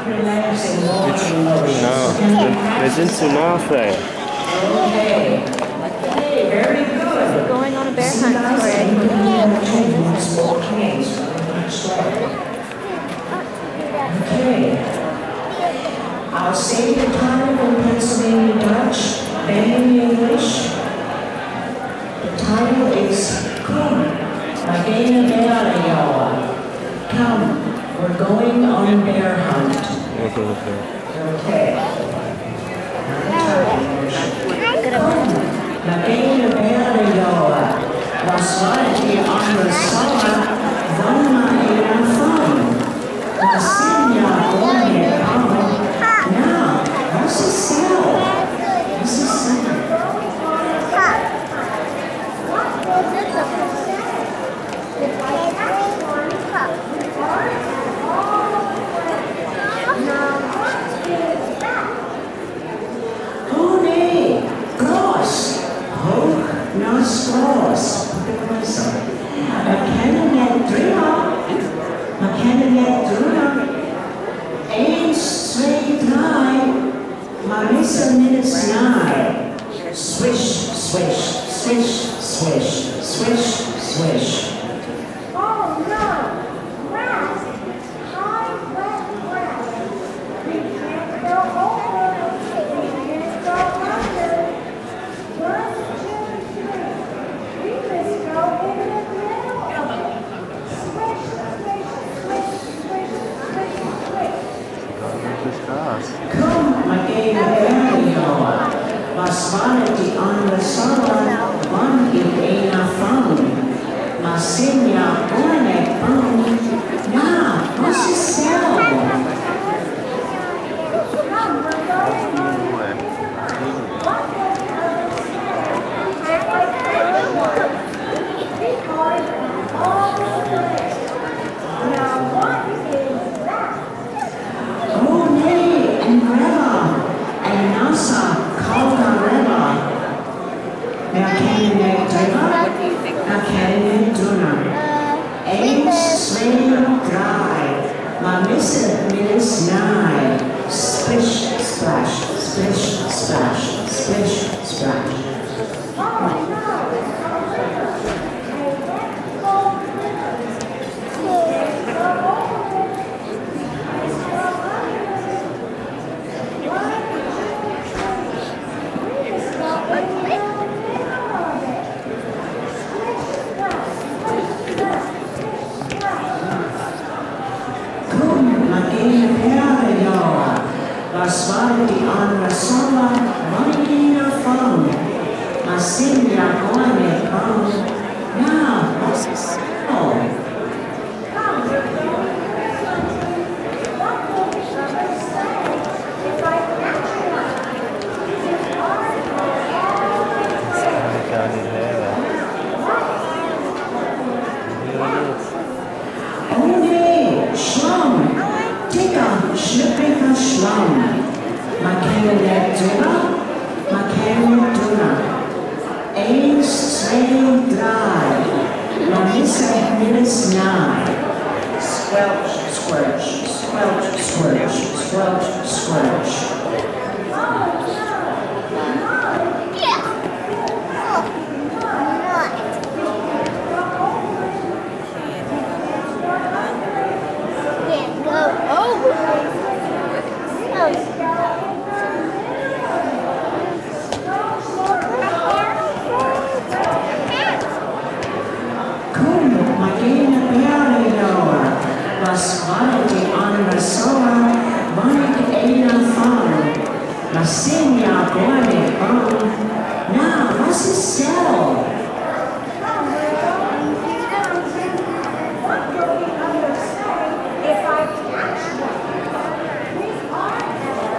Wir sind zu nah vielleicht. Okay, very good. Going on a bear hunt for it. Okay. I'll say the title in Pennsylvania Dutch, then in English. The title is Come, Magena Bearjawa. Come, we're going on a bear hunt. Okay. Magena Bearjawa. Was war die andere Sache, wann man ihn anfangen? Was sind ja ohne Augen? Na, was ist so? Was ist so? Oh nee, groß, hoch, nass, groß. Man kann nicht drüber. Man kann nicht drüber. 1, 2, 3. Marissa minutes nahe. Swish, swish, swish, swish, swish, swish. Oh no! Grass! High, wet grass. We can't go over. We can't go under. 1, 2, 3. We just go in the middle of it. Swish, swish, swish, swish, swish, swish. Das ist krass. Komm, Magena Bearjawa. Was war die andere Sache, wann ich ihn anfangen? Man sind ja ohne Baum. Na, was ist so? Come, we're going on. Now what is that? Oh nee, ein River, ein nasser, kalter River. Wir kennen nicht drüber, wir kennen nicht drüber. 1, 2, 3, man müssen mindestens nahe. Splish, splash, splish, splash, splish, splash. Komm, Magena Bearjawa. Was war die andere Sache, wann ich ihn anfangen? Man sind ja ohne Baum. Na, was ist so? Gar nicht her. Oh nee, Schlamm. Dicker, schlüppriger Schlamm. Man kann nicht drüber, man kann nicht drüber. 1, 2, 3. Man ist mindestens nahe. Squelch, squelch, squelch, squelch, squelch, squelch. Komm, Magena Bearjawa. Was war die andere Sache, wann ich ihn anfangen? Wir sind ja ohne Baum. Na, was ist so? What will the other say if I catch them? We are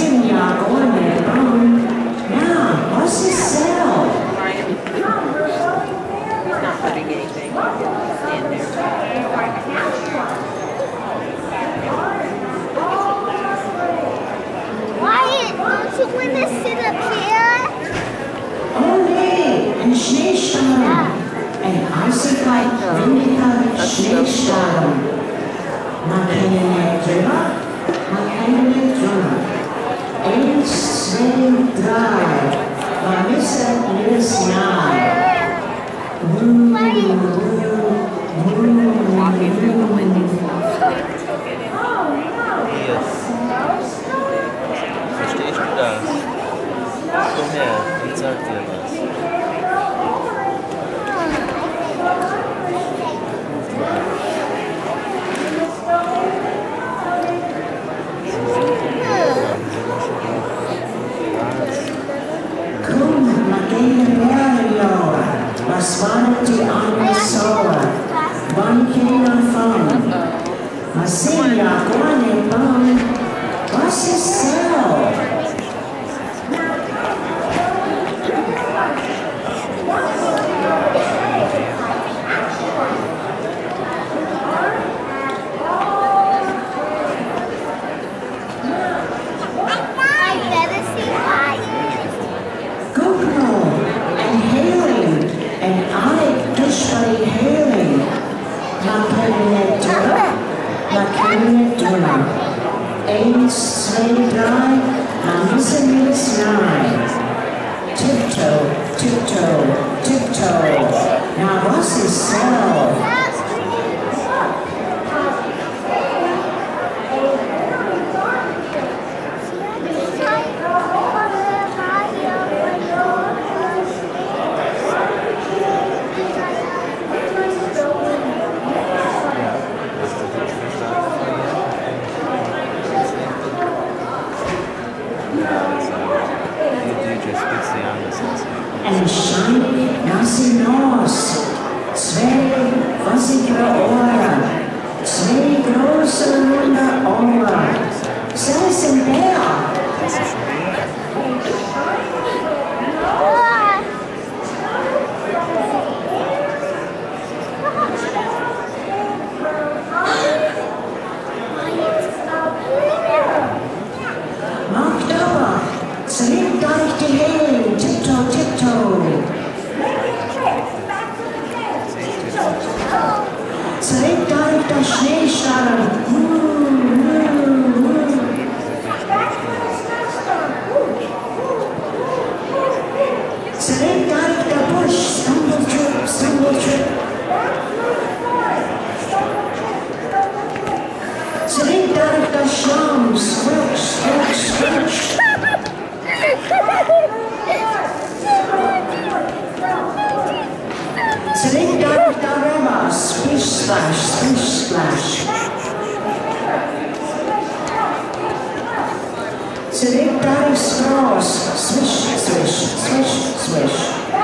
Senior Gourmet Bone. Now, what's his cell? He's not putting anything in there. Wyatt, don't you want to sit up here? Oh nee, ein Schneesturm. Ein eisigkeit windiger Schneesturm. Man kann ihn nicht drüber, man kann ihn nicht drüber. 1, 2, 3. Man müssen jedes Jahr. Verstehst du das? Komm her, ich sag dir was. Komm, man gehen Berge, was waren die anderen Sauer? Wann Kinder von? Was sind ja gar nicht bauen? Was ist so? Eins, zwei, drei, man müssen wir es nahe. Tiptoe, tiptoe, tiptoe. Na, was ist so? Ein shiny nasse Nose, zwei fassige Ohren, zwei große runde Ohren. So ist ein Bär. Macht aber, zerlegt euch die Hände, tiptoe, tiptoe. Zerlegt euch der Schneesturm. Zerlegt euch der Busch, stumble trip, stumble trip. Zerlegt euch der Schlamm, squish, squish, squish. Zerlegt euch der River, splish, splash, splish, splash. Zerlegt euch Straws, swish, swish, swish, swish.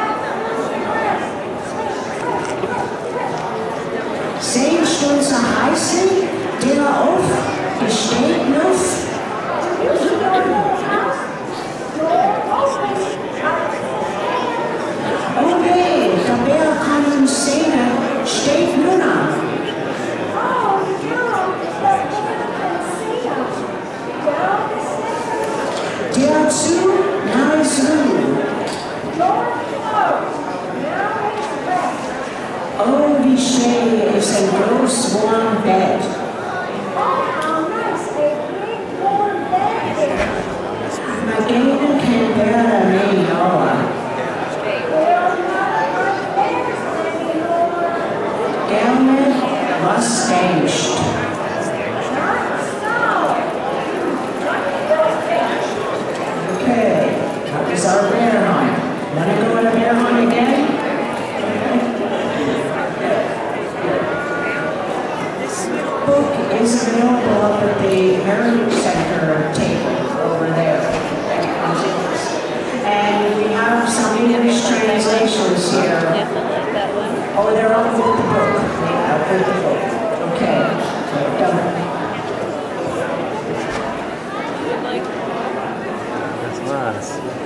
Sehenstunde zu heißen, der auf, gesteht Luft. Okay, der Bär kann uns sehen, steht nun an. Der zu, now is Lou. Oh, wie schön ist ein groß warm Bett. Magdalena can bear a many hour. Gelman was staged. Okay, that is our bear hunt. Wanna go on a bear hunt again? This book is available up at the Heritage Center table over there. And we have some English translations here. Oh, they're up with the book. Up with the book. Okay. So, done. Yes.